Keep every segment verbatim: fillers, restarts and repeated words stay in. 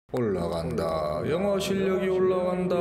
올라간다. 영어 실력이 올라간다.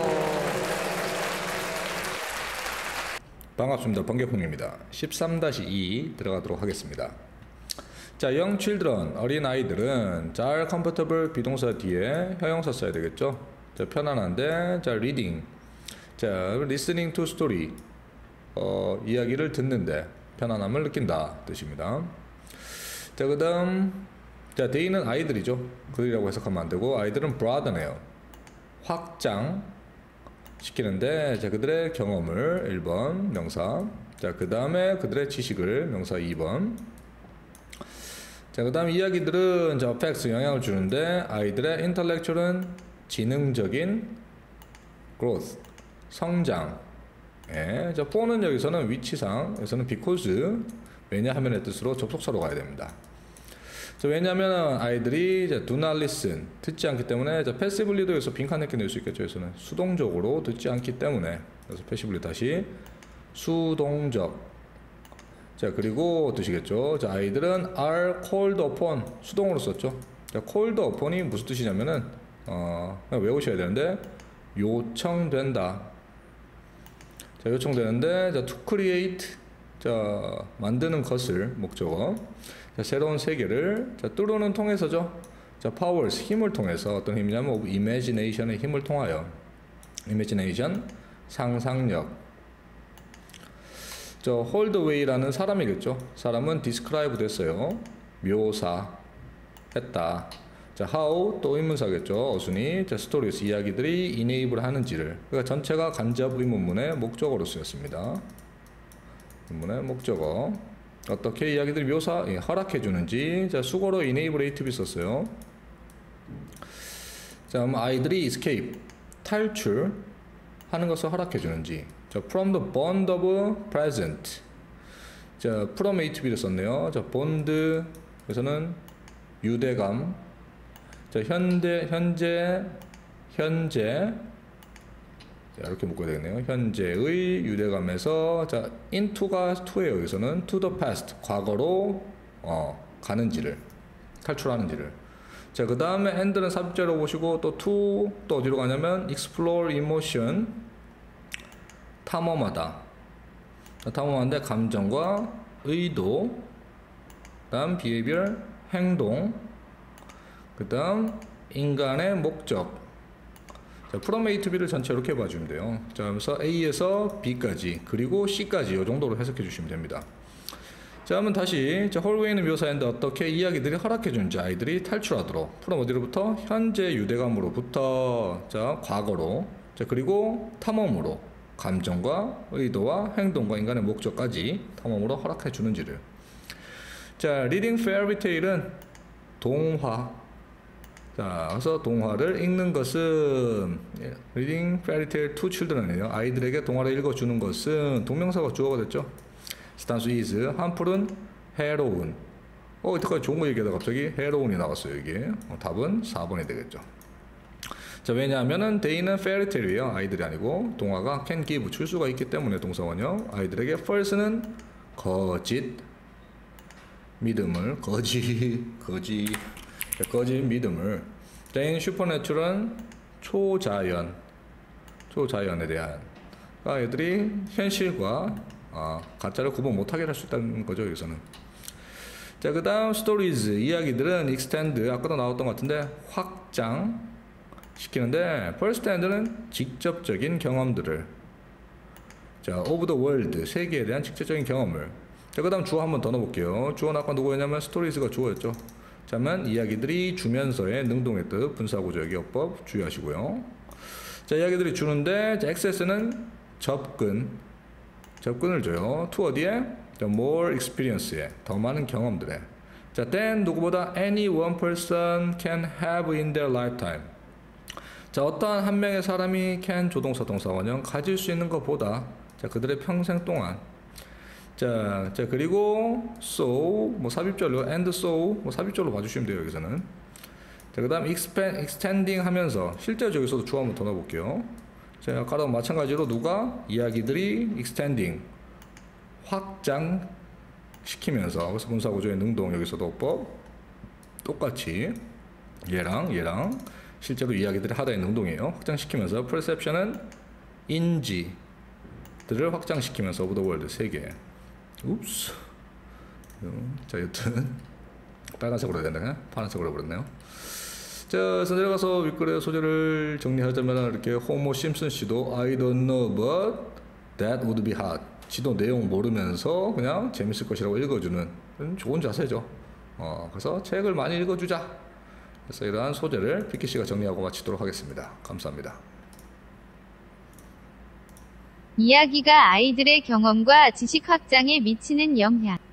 반갑습니다. 번개풍입니다. 십삼 이 들어가도록 하겠습니다. 자, young children, 어린 아이들은 잘 comfortable 비동사 뒤에 형용사 써야 되겠죠. 자, 편안한데, 자, reading, 자, listening to story, 어, 이야기를 듣는데 편안함을 느낀다 뜻입니다. 자, 그 다음 자, they는 아이들이죠. 그들이라고 해석하면 안 되고, 아이들은 broaden해요. 확장 시키는데, 자, 그들의 경험을 일 번 명사. 자, 그 다음에 그들의 지식을 명사 이 번. 자, 그 다음 이야기들은 자, affects 영향을 주는데, 아이들의 intellectual은 지능적인 growth 성장. 예, 자, for는 여기서는 위치상, 여기서는 because 왜냐하면의 뜻으로 접속사로 가야 됩니다. 자, 왜냐하면 아이들이 이제 do not listen 듣지 않기 때문에 자, passively도 여기서 빈칸 넣기 낼 수 있겠죠. 여기서는 수동적으로 듣지 않기 때문에 그래서 passively 다시 수동적. 자, 그리고 뜻이겠죠. 자, 아이들은 are called upon 수동으로 썼죠. 자, called upon이 무슨 뜻이냐면은 어, 그냥 외우셔야 되는데 요청된다. 자, 요청되는데 자, to create 자, 만드는 것을 목적어. 자, 새로운 세계를 자, 뚫어는 통해서죠. 자, powers 힘을 통해서 어떤 힘이냐면 of imagination의 힘을 통하여 imagination 상상력. 저 hold away라는 사람이겠죠. 사람은 describe 됐어요. 묘사했다. 자, how 또 의문사겠죠. 어순이 자, stories 이야기들이 enable 하는지를. 그러니까 전체가 간접 의문문의 목적어로 쓰였습니다. 문문의 목적어. 어떻게 이야기들이 묘사, 예, 허락해 주는지. 자, 수거로 enable to be 썼어요. 자, 아이들이 escape, 탈출 하는 것을 허락해 주는지. 자, from the bond of present. 자, from A to B를 썼네요. 자, bond, 그래서는 유대감. 자, 현대, 현재, 현재. 자, 이렇게 묶어야 되겠네요. 현재의 유대감에서 자, into가 to예요. 여기서는 to the past 과거로 어, 가는지를 탈출하는지를. 자, 그 다음에 and는 삽입자로 보시고 또 to 또 어디로 가냐면 explore emotion 탐험하다. 자, 탐험하는데 감정과 의도. 그다음 behavior 행동. 그다음 인간의 목적. 자, from A to B를 전체 이렇게 봐주면 돼요. 자, 그래서 A에서 B까지 그리고 C까지 이 정도로 해석해 주시면 됩니다. 자, 그러면 다시 자, 홀웨이는 묘사했는데 어떻게 이야기들이 허락해 주는지 아이들이 탈출하도록. from 어디로부터? 현재 유대감으로부터 자, 과거로. 자, 그리고 탐험으로 감정과 의도와 행동과 인간의 목적까지 탐험으로 허락해 주는지를. 자, reading fairy tale은 동화. 자, 그래서 동화를 읽는 것은 reading fairy tale to children이에요. 아이들에게 동화를 읽어주는 것은 동명사가 주어가 됐죠. 스탄수 is 한풀은 해로운. 어, 이때까지 좋은 거 얘기하다 갑자기 해로운이 나왔어요. 이게 어, 답은 사 번이 되겠죠. 자, 왜냐하면은 they는 fairy tale이에요. 아이들이 아니고 동화가 can give 줄 수가 있기 때문에 동사원요. 아이들에게 false는 거짓 믿음을 거짓 거짓 거짓 믿음을. then 슈퍼내추럴은 초자연 초자연에 대한 그러니까 애들이 현실과 어, 가짜를 구분 못하게 할 수 있다는 거죠. 여기서는. 자, 그 다음 stories 이야기들은 extend 아까도 나왔던 것 같은데 확장 시키는데 first hand는 직접적인 경험들을. 자, of the world 세계에 대한 직접적인 경험을. 자, 그 다음 주어 한 번 더 넣어볼게요. 주어는 아까 누구였냐면 stories가 주어였죠. 자면 이야기들이 주면서의 능동의 뜻 분사구조 기억법 주의하시고요. 자, 이야기들이 주는데 자, access는 접근 접근을 줘요. to 어디에? the more experience에 더 많은 경험들에. 자, then 누구보다 any one person can have in their lifetime. 자, 어떠한 한 명의 사람이 can 조동사 동사 원형 가질 수 있는 것보다 자, 그들의 평생 동안. 자, 자, 그리고 so 뭐 삽입절로 and so 뭐 삽입절로 봐주시면 돼요. 여기서는. 자, 그 다음 expand, extending 하면서 실제 여기서도 주어 한번 더 넣어볼게요. 자, 아까랑 마찬가지로 누가 이야기들이 extending 확장 시키면서 그래서 분사구조의 능동 여기서도 법 똑같이 얘랑 얘랑 실제로 이야기들이 하다 있는 운동이에요. 확장시키면서 perception은 인지들을 확장시키면서 오브 더 월드 세 개. 웁스. 자, 여튼 빨간색으로 해야 되나? 파란색으로 해버렸네요. 자, 그래서 내려가서 윗글의 소재를 정리하자면 이렇게 호모 심슨 씨도 I don't know but that would be hot. 지도 내용 모르면서 그냥 재밌을 것이라고 읽어주는 좋은 자세죠. 어, 그래서 책을 많이 읽어주자. 그래서 이러한 소재를 피키 씨가 정리하고 마치도록 하겠습니다. 감사합니다. 이야기가 아이들의 경험과 지식 확장에 미치는 영향.